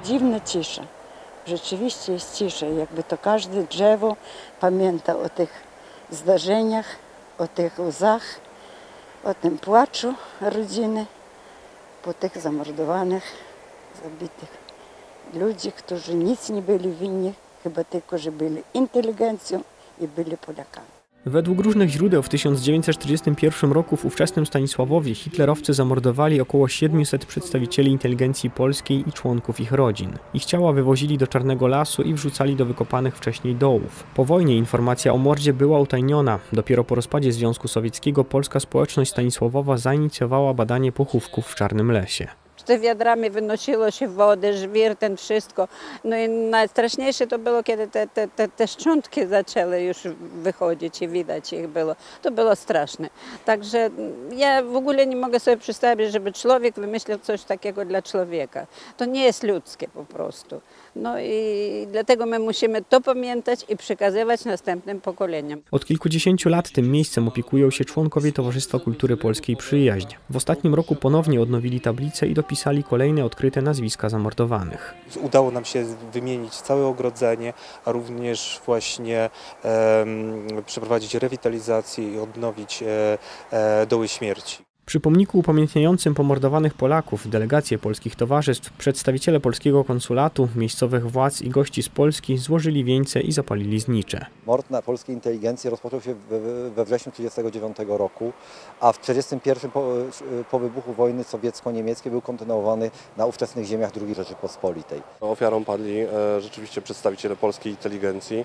dziwna cisza. Rzeczywiście jest cisza, jakby to każde drzewo pamięta o tych zdarzeniach, o tych łzach, o tym płaczu rodziny, po tych zamordowanych, zabitych ludzi, którzy nic nie byli winni, chyba tylko, że byli inteligencją i byli Polakami. Według różnych źródeł w 1941 roku w ówczesnym Stanisławowie hitlerowcy zamordowali około 700 przedstawicieli inteligencji polskiej i członków ich rodzin. Ich ciała wywozili do Czarnego Lasu i wrzucali do wykopanych wcześniej dołów. Po wojnie informacja o mordzie była utajniona. Dopiero po rozpadzie Związku Sowieckiego polska społeczność stanisławowa zainicjowała badanie pochówków w Czarnym Lesie. Te wiadrami wynosiło się wodę, żwir, ten wszystko. No i najstraszniejsze to było, kiedy te szczątki zaczęły już wychodzić i widać ich było. To było straszne. Także ja w ogóle nie mogę sobie przedstawić, żeby człowiek wymyślił coś takiego dla człowieka. To nie jest ludzkie po prostu. No i dlatego my musimy to pamiętać i przekazywać następnym pokoleniom. Od kilkudziesięciu lat tym miejscem opiekują się członkowie Towarzystwa Kultury Polskiej Przyjaźń. W ostatnim roku ponownie odnowili tablicę i dopisali kolejne odkryte nazwiska zamordowanych. Udało nam się wymienić całe ogrodzenie, a również właśnie przeprowadzić rewitalizację i odnowić doły śmierci. Przy pomniku upamiętniającym pomordowanych Polaków, delegacje polskich towarzystw, przedstawiciele polskiego konsulatu, miejscowych władz i gości z Polski złożyli wieńce i zapalili znicze. Mord na polskiej inteligencji rozpoczął się we wrześniu 1939 roku, a w 1941 po wybuchu wojny sowiecko-niemieckiej był kontynuowany na ówczesnych ziemiach II Rzeczypospolitej. Ofiarą padli rzeczywiście przedstawiciele polskiej inteligencji,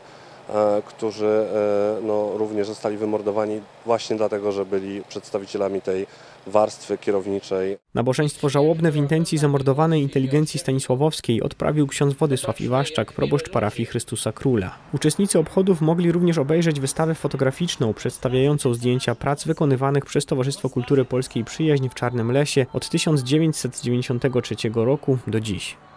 którzy również zostali wymordowani właśnie dlatego, że byli przedstawicielami tej warstwy kierowniczej. Nabożeństwo żałobne w intencji zamordowanej inteligencji stanisławowskiej odprawił ksiądz Władysław Iwaszczak, proboszcz parafii Chrystusa Króla. Uczestnicy obchodów mogli również obejrzeć wystawę fotograficzną przedstawiającą zdjęcia prac wykonywanych przez Towarzystwo Kultury Polskiej Przyjaźń w Czarnym Lesie od 1993 roku do dziś.